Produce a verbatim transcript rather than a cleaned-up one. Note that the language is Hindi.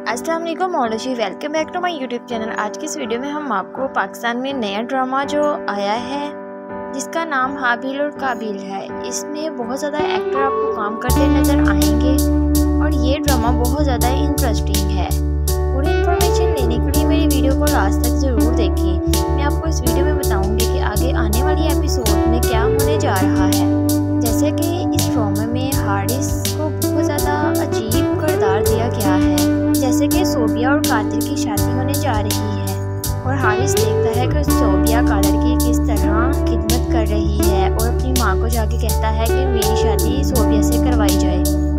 अस्सलाम वालेकुम मौलवी, welcome back to my YouTube channel. आज की इस वीडियो में हम आपको पाकिस्तान में नया ड्रामा जो आया है जिसका नाम हाबिल और काबिल है, इसमें बहुत ज़्यादा एक्टर आपको काम करते नज़र आएंगे और ये ड्रामा बहुत ज़्यादा इंटरेस्टिंग है। पूरी इन्फॉर्मेशन लेने के लिए मेरी वीडियो को लास्ट तक ज़रूर देखें। मैं आपको इस वीडियो में बताऊँगी कि आगे आने वाली एपिसोड में क्या होने जा रहा है। जैसे कि इस ड्रामा में हारिस को बहुत ज़्यादा अजीब किरदार दिया गया है, जैसे कि सोबिया और कादिर की शादी होने जा रही है और हारिस देखता है कि सोबिया कादिर की किस तरह खिदमत कर रही है और अपनी माँ को जाके कहता है कि मेरी शादी सोबिया से करवाई जाए।